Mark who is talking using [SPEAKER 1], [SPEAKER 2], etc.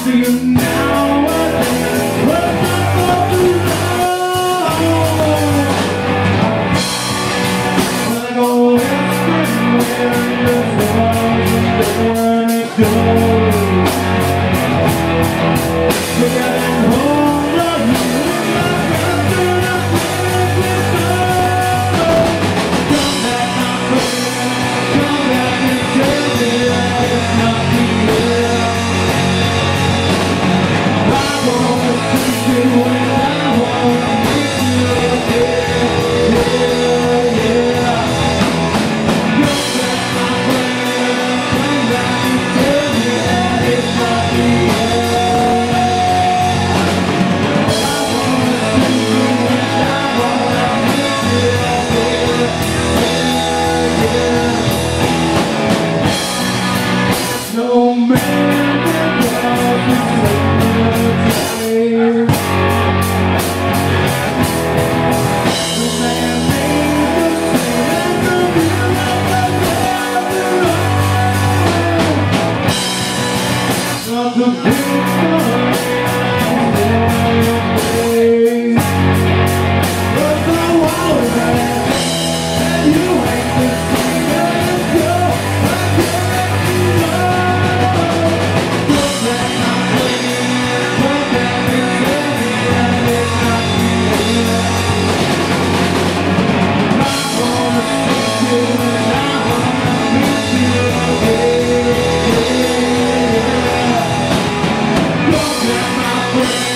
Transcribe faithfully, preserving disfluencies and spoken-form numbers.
[SPEAKER 1] see you now again. But not for too long. When I go everywhere, just when it goes. Forgetting hold of you, like after the place is over. Come back, my friend, come back and tell me that it's not the end. I wanna see you and I wanna miss you again. Yeah, yeah. Come back, my friend, come back and tell me that it's not the end. No man can love the same. No man made the same as the view of the weather. Not the big one, but the wild man, and you ain't the same as girl. Yeah.